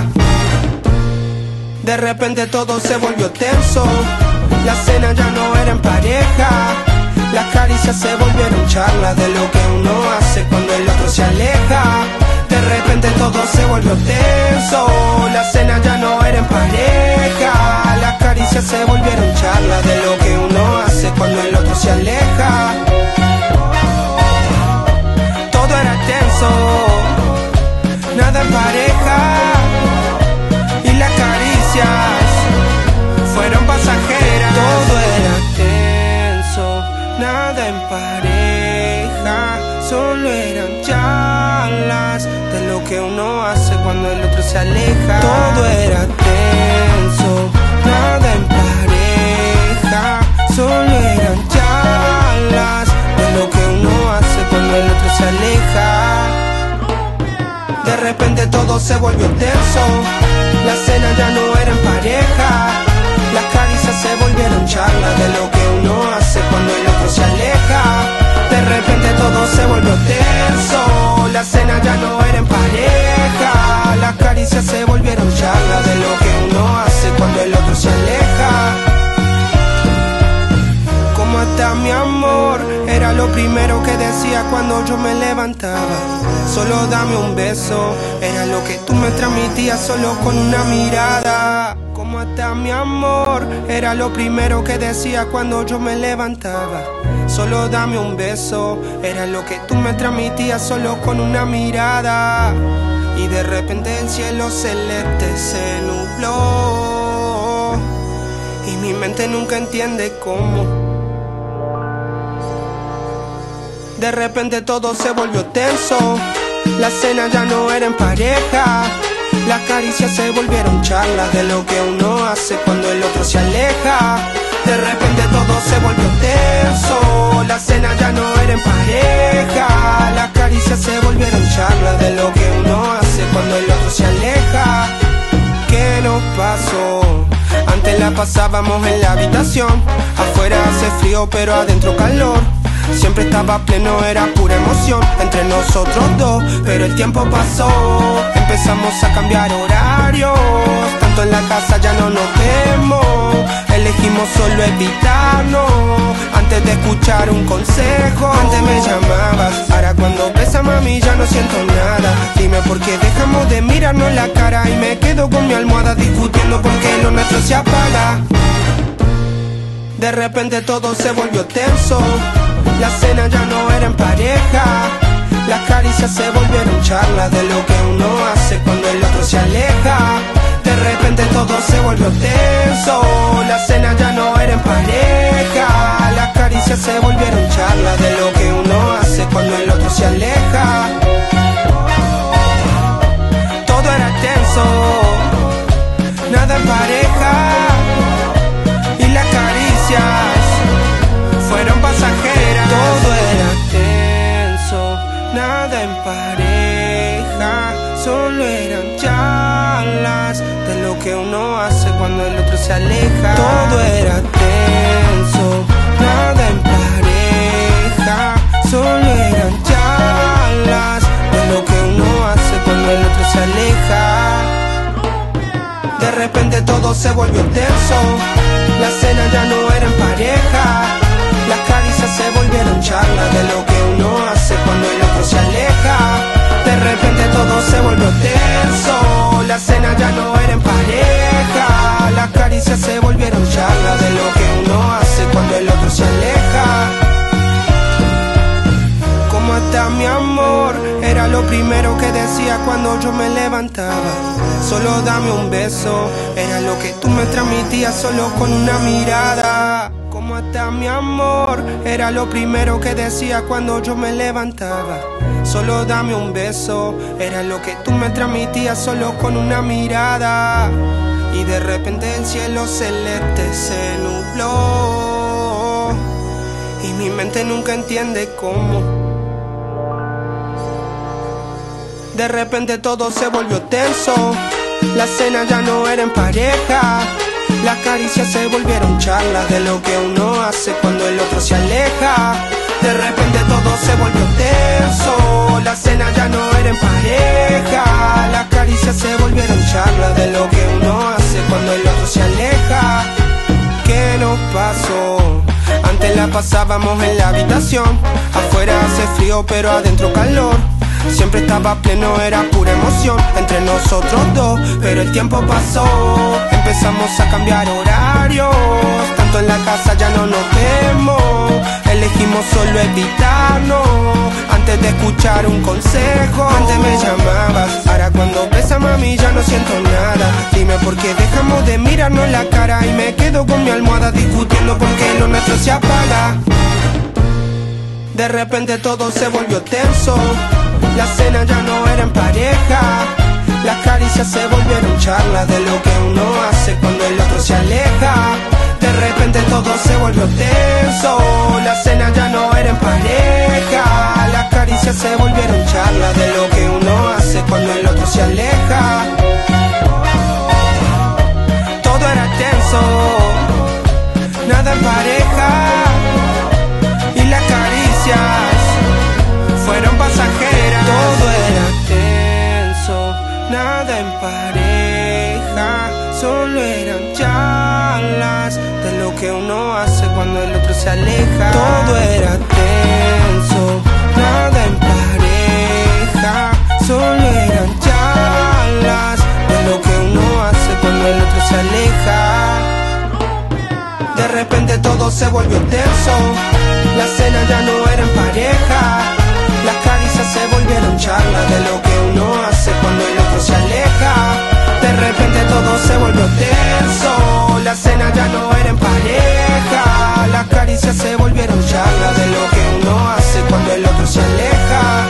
De repente todo se volvió tenso. La cena ya no era en pareja. Las caricias se volvieron charlas de lo que uno hace cuando el otro se aleja. De repente todo se volvió tenso. La cena ya no era en pareja. Las caricias se volvieron charlas de lo que uno hace cuando el otro se aleja. Todo era tenso, nada en pareja. Y las caricias fueron pasajeras. Todo era tenso, nada en pareja. Solo eran charlas de lo que uno hace cuando el otro se aleja. Todo era tenso, nada en pareja. Solo eran charlas de lo que uno hace cuando el otro se aleja. De repente todo se volvió tenso. La cena ya no era en pareja. Las caricias se volvieron charlas de lo que uno hace cuando el otro se aleja. De repente todo se volvió tenso. La cena ya no era en pareja. Las caricias se volvieron charlas de lo que uno hace cuando el otro se aleja. ¿Cómo estás, mi amor? Era lo primero que decía cuando yo me levantaba. Solo dame un beso, era lo que tú me transmitías solo con una mirada. ¿Cómo estás, mi amor? Era lo primero que decía cuando yo me levantaba. Solo dame un beso, era lo que tú me transmitías solo con una mirada. Y de repente el cielo celeste se nubló y mi mente nunca entiende cómo. De repente todo se volvió tenso. La cena ya no era en pareja. Las caricias se volvieron charlas de lo que uno hace cuando el otro se aleja. De repente todo se volvió tenso. La cena ya no era en pareja. Las caricias se volvieron charlas de lo que uno hace cuando el otro se aleja. ¿Qué nos pasó? Antes la pasábamos en la habitación. Afuera hace frío pero adentro calor. Siempre estaba pleno, era pura emoción entre nosotros dos. Pero el tiempo pasó, empezamos a cambiar horarios. Tanto en la casa ya no nos vemos. Elegimos solo evitarnos antes de escuchar un consejo. Antes me llamabas, ahora cuando besa mami ya no siento nada. Dime por qué dejamos de mirarnos la cara y me quedo con mi almohada discutiendo porque lo nuestro se apaga. De repente todo se volvió tenso. La cena ya no era en pareja. Las caricias se volvieron charlas de lo que uno hace cuando el otro se aleja. De repente todo se volvió tenso. La cena ya no era en pareja. Las caricias se volvieron charlas de lo que uno hace cuando el otro se aleja. Todo era tenso, nada en pareja. Y las caricias fueron pasajeras. Todo era tenso, nada en pareja. Solo eran charlas de lo que uno hace cuando el otro se aleja. Todo era tenso, nada en pareja. Solo eran charlas de lo que uno hace cuando el otro se aleja. De repente todo se volvió tenso. La cena ya no era en pareja. Las caricias se volvieron charlas de lo que uno hace cuando el otro se aleja. De repente todo se volvió tenso. La cena ya no era en pareja. Las caricias se volvieron charlas de lo que uno hace cuando el otro se aleja. ¿Cómo estás, mi amor? Era lo primero que decía cuando yo me levantaba. Solo dame un beso, era lo que tú me transmitías solo con una mirada. ¿Cómo estás, mi amor? Era lo primero que decía cuando yo me levantaba. Solo dame un beso, era lo que tú me transmitías solo con una mirada. Y de repente el cielo celeste se nubló y mi mente nunca entiende cómo. De repente todo se volvió tenso, la cena ya no era en pareja, las caricias se volvieron charlas de lo que uno hace cuando el otro se aleja. De repente todo se volvió tenso, la cena ya no era en pareja, las caricias se volvieron charlas de lo que uno hace cuando el otro se aleja. ¿Qué nos pasó? Antes la pasábamos en la habitación, afuera hace frío pero adentro calor. Siempre estaba pleno, era pura emoción entre nosotros dos, pero el tiempo pasó, empezamos a cambiar horarios, tanto en la casa ya no nos vemos, elegimos solo evitarnos, antes de escuchar un consejo. Antes me llamabas, ahora cuando besa mami ya no siento nada. Dime por qué dejamos de mirarnos la cara y me quedo con mi almohada discutiendo porque lo nuestro se apaga. De repente todo se volvió tenso, la cena ya no era en pareja, las caricias se volvieron charlas de lo que uno hace cuando el otro se aleja. De repente todo se volvió tenso, la cena ya no era en pareja, las caricias se volvieron charlas de lo que uno hace cuando el otro se aleja. Todo era tenso, nada en pareja, y las caricias fueron pasajeras. Todo era tenso, nada en pareja, solo eran charlas de lo que uno hace cuando el otro se aleja. Todo era tenso, nada en pareja, solo eran charlas de lo que uno hace cuando el otro se aleja. De repente todo se volvió tenso, la cena ya no era en pareja, las caricias se volvieron charlas de lo que uno hace cuando el otro se aleja. De repente todo se volvió tenso, la cena ya no era en pareja, las caricias se volvieron charlas de lo que uno hace cuando el otro se aleja.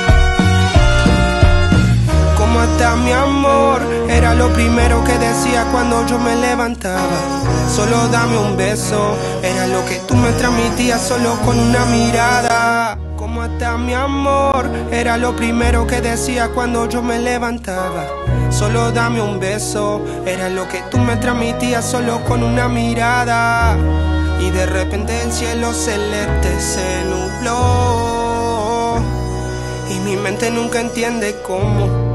¿Cómo está mi amor? Era lo primero que decía cuando yo me levantaba. Solo dame un beso, era lo que tú me transmitías solo con una mirada. ¿Cómo está mi amor? Era lo primero que decía cuando yo me levantaba. Solo dame un beso, era lo que tú me transmitías solo con una mirada. Y de repente el cielo celeste se nubló y mi mente nunca entiende cómo.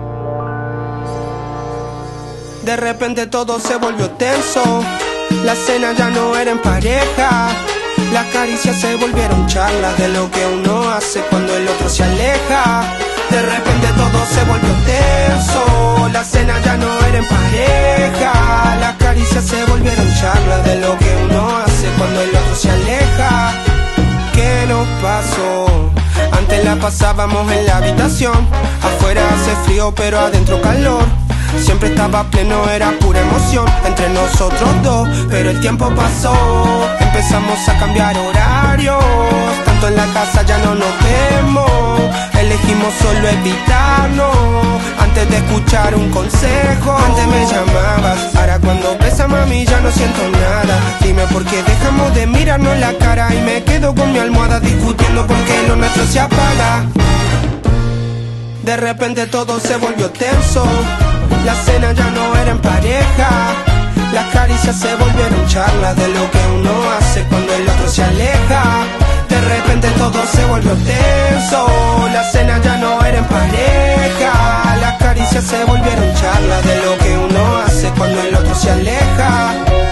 De repente todo se volvió tenso, la cena ya no era en pareja, las caricias se volvieron charlas de lo que uno hace cuando el otro se aleja. De repente todo se volvió tenso, la cena ya no era en pareja, las caricias se volvieron charlas de lo que uno hace cuando el otro se aleja. ¿Qué nos pasó? Antes la pasábamos en la habitación, afuera hace frío pero adentro calor. Siempre estaba pleno, era pura emoción entre nosotros dos, pero el tiempo pasó, empezamos a cambiar horarios, tanto en la casa ya no nos vemos, elegimos solo evitarnos, antes de escuchar un consejo. Antes me llamabas, ahora cuando besa mami ya no siento nada. Dime por qué dejamos de mirarnos la cara y me quedo con mi almohada discutiendo porque lo nuestro se apaga. De repente todo se volvió tenso, la cena ya no era en pareja, las caricias se volvieron charlas de lo que uno hace cuando el otro se aleja. De repente todo se volvió tenso, la cena ya no era en pareja, las caricias se volvieron charlas de lo que uno hace cuando el otro se aleja.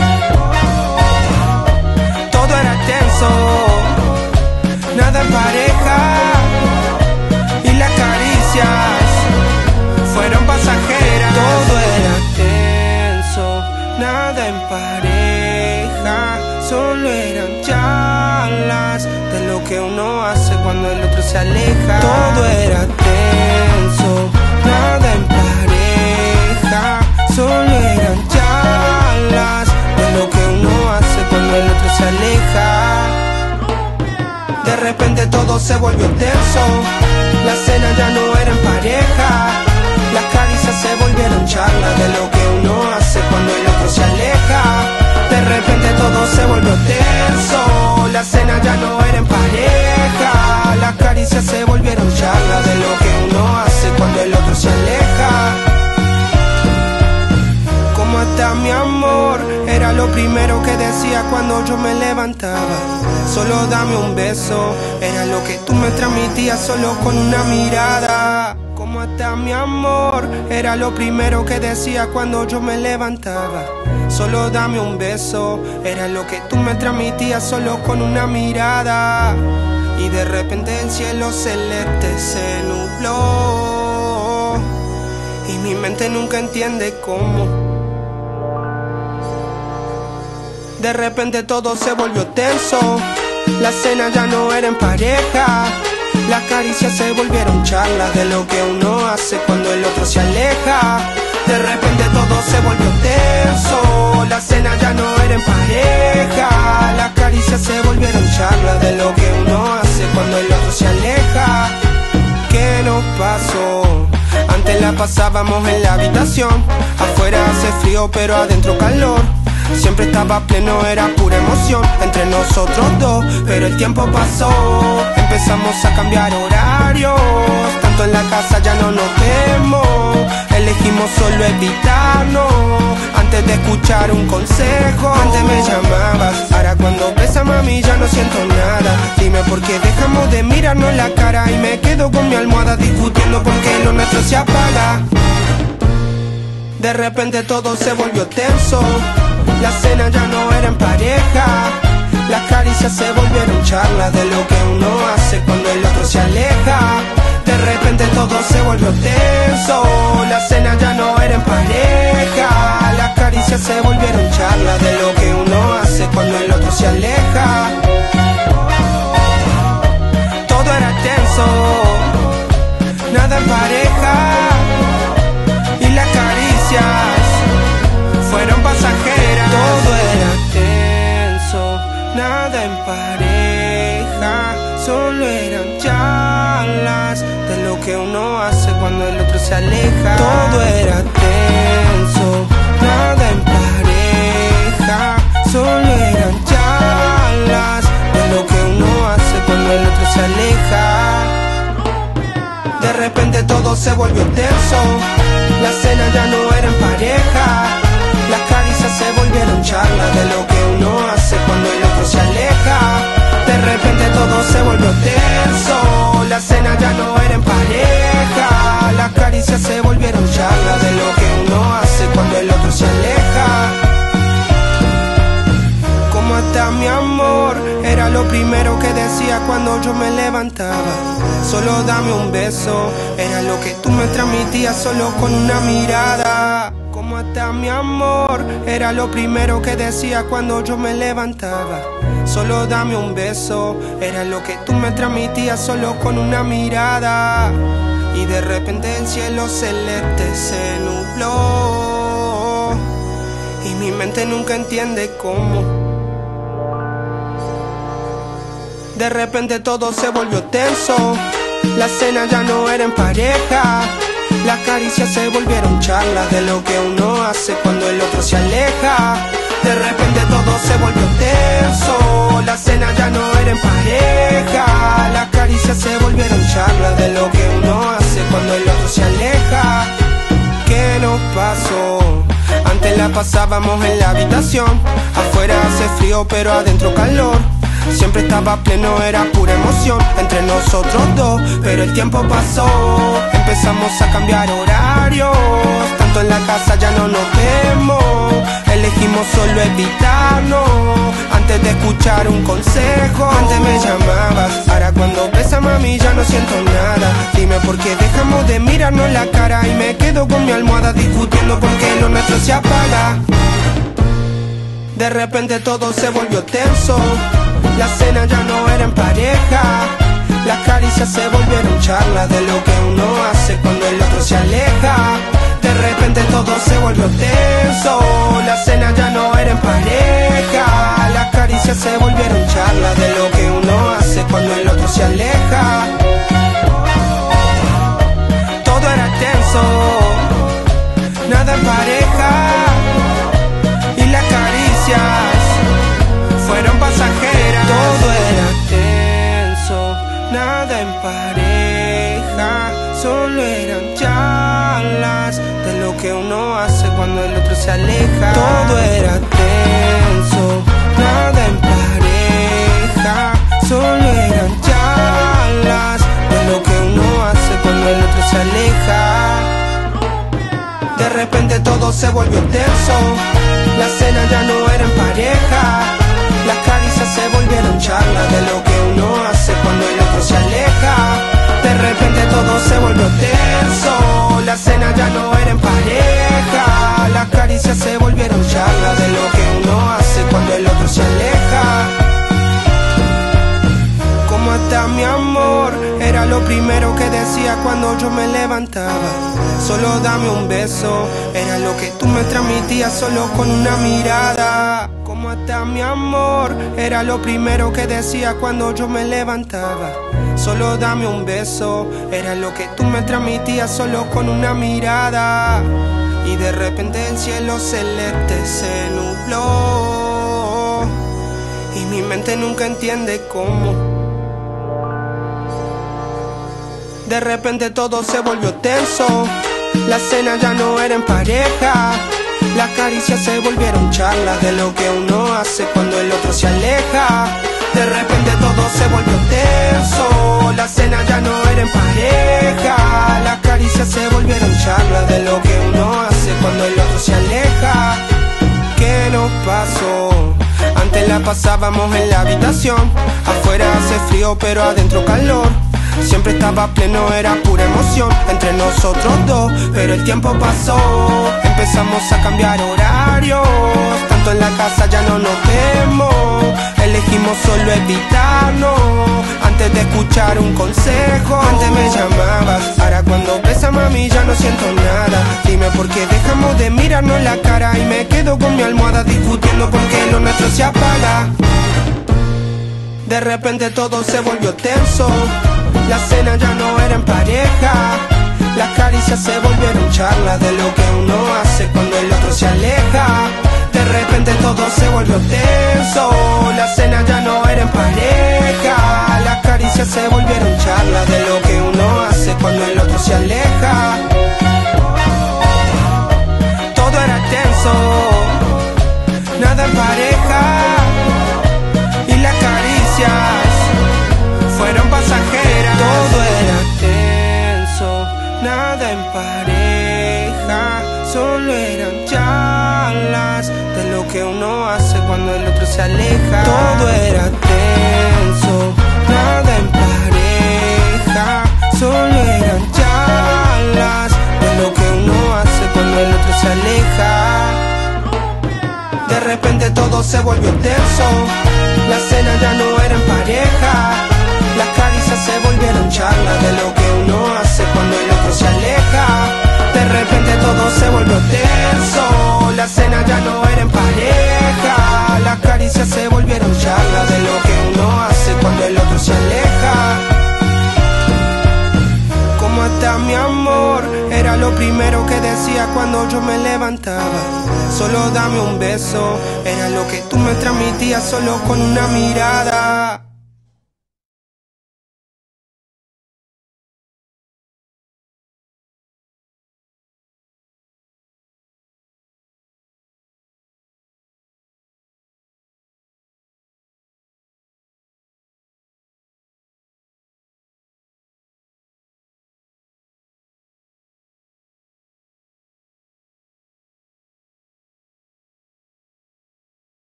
Todo era tenso, nada en pareja, y las caricias fueron pasajeras. Todo era tenso, nada en pareja, solo eran charlas de lo que uno hace cuando el otro se aleja. Todo era tenso, nada en pareja, solo eran charlas de lo que uno hace cuando el otro se aleja. De repente todo se volvió tenso, la cena ya no era en pareja, las caricias se volvieron charlas de lo que uno hace cuando el lo primero que decía cuando yo me levantaba. Solo dame un beso, era lo que tú me transmitías solo con una mirada. ¿Cómo está mi amor? Era lo primero que decía cuando yo me levantaba. Solo dame un beso, era lo que tú me transmitías solo con una mirada. Y de repente el cielo celeste se nubló y mi mente nunca entiende cómo. De repente todo se volvió tenso, la cena ya no era en pareja, las caricias se volvieron charlas de lo que uno hace cuando el otro se aleja. De repente todo se volvió tenso, la cena ya no era en pareja, las caricias se volvieron charlas de lo que uno hace cuando el otro se aleja. ¿Qué nos pasó? Antes la pasábamos en la habitación, afuera hace frío pero adentro calor. Siempre estaba pleno, era pura emoción entre nosotros dos, pero el tiempo pasó, empezamos a cambiar horarios, tanto en la casa ya no nos vemos, elegimos solo evitarnos, antes de escuchar un consejo. Antes me llamabas, ahora cuando besa mami ya no siento nada. Dime por qué dejamos de mirarnos la cara y me quedo con mi almohada discutiendo porque lo nuestro se apaga. De repente todo se volvió tenso, la cena ya no era en pareja, las caricias se volvieron charlas de lo que uno hace cuando el otro se aleja. De repente todo se volvió tenso, la cena ya no era en pareja, las caricias se volvieron charlas de lo que uno hace cuando el otro se aleja. Todo era tenso, nada en pareja, y las caricias fueron pasajeras. Todo era tenso, nada en pareja, solo eran charlas de lo que uno hace cuando el otro se aleja. Todo era tenso, nada en pareja, solo eran charlas de lo que uno hace cuando el otro se aleja. De repente todo se volvió tenso, la cena ya no era en pareja, las caricias se volvieron charlas de lo que uno hace cuando el otro se aleja. De repente todo se volvió tenso, la cena ya no era en pareja, las caricias se volvieron charlas de lo que uno hace cuando el otro se aleja. ¿Cómo está mi amor? Era lo primero que decía cuando yo me levantaba. Solo dame un beso, era lo que tú me transmitías solo con una mirada. ¿Cómo está mi amor? Era lo primero que decía cuando yo me levantaba. Solo dame un beso, era lo que tú me transmitías solo con una mirada. Y de repente el cielo celeste se nubló y mi mente nunca entiende cómo. De repente todo se volvió tenso, la cena ya no era en pareja, las caricias se volvieron charlas de lo que uno hace cuando el otro se aleja. De repente todo se volvió tenso, la cena ya no era en pareja, las caricias se volvieron charlas de lo que uno hace cuando el otro se aleja. ¿Qué nos pasó? Antes la pasábamos en la habitación, afuera hace frío pero adentro calor. Siempre estaba pleno, era pura emoción entre nosotros dos, pero el tiempo pasó, empezamos a cambiar horarios, tanto en la casa ya no nos vemos, elegimos solo evitarnos, antes de escuchar un consejo. Antes me llamabas, ahora cuando besa mami ya no siento nada. Dime por qué dejamos de mirarnos la cara y me quedo con mi almohada discutiendo porque lo nuestro se apaga. De repente todo se volvió tenso, la cena ya no era en pareja, las caricias se volvieron charlas de lo que uno hace cuando el otro se aleja. De repente todo se volvió tenso, la cena ya no era en pareja, las caricias se volvieron charlas de lo que uno hace cuando el otro se aleja. Todo era tenso, nada en pareja, y las caricias fueron pasajeras. Todo era tenso, nada en pareja, solo eran charlas de lo que uno hace cuando el otro se aleja. Todo era tenso. De repente todo se volvió tenso, la cena ya no era en pareja, las caricias se volvieron charlas de lo que uno hace cuando el otro se aleja. De repente todo se volvió tenso, la cena ya no era en pareja, las caricias se volvieron charlas de lo que uno hace cuando el otro se aleja. ¿Cómo está mi amor? Era lo primero que decía cuando yo me levantaba. Solo dame un beso, era lo que tú me transmitías solo con una mirada. ¿Cómo está mi amor? Era lo primero que decía cuando yo me levantaba. Solo dame un beso, era lo que tú me transmitías solo con una mirada. Y de repente el cielo celeste se nubló y mi mente nunca entiende cómo. De repente todo se volvió tenso, la cena ya no era en pareja, las caricias se volvieron charlas de lo que uno hace cuando el otro se aleja. De repente todo se volvió tenso, la cena ya no era en pareja, las caricias se volvieron charlas de lo que uno hace cuando el otro se aleja. ¿Qué nos pasó? Antes la pasábamos en la habitación, afuera hace frío pero adentro calor. Siempre estaba pleno, era pura emoción entre nosotros dos, pero el tiempo pasó, empezamos a cambiar horarios, tanto en la casa ya no nos vemos, elegimos solo evitarnos, antes de escuchar un consejo. Antes me llamabas, ahora cuando besa mami ya no siento nada. Dime por qué dejamos de mirarnos la cara y me quedo con mi almohada discutiendo porque lo nuestro se apaga. De repente todo se volvió tenso, la cena ya no era en pareja, las caricias se volvieron charlas de lo que uno hace cuando el otro se aleja. De repente todo se volvió tenso, la cena ya no era en pareja, las caricias se volvieron charlas de lo que uno hace cuando el otro se aleja. Todo era tenso, nada en pareja, y las caricias fueron pasajeras. Todo era tenso, nada en pareja, solo eran charlas de lo que uno hace cuando el otro se aleja. Todo era tenso, nada en pareja, solo eran charlas de lo que uno hace cuando el otro se aleja. De repente todo se volvió tenso, la cena ya no era en pareja, las caricias se volvieron charlas de lo que uno hace cuando el otro se aleja. De repente todo se volvió tenso, la cena ya no era en pareja, las caricias se volvieron charlas de lo que uno hace cuando el otro se aleja. ¿Cómo está mi amor? Era lo primero que decía cuando yo me levantaba. Solo dame un beso, era lo que tú me transmitías solo con una mirada.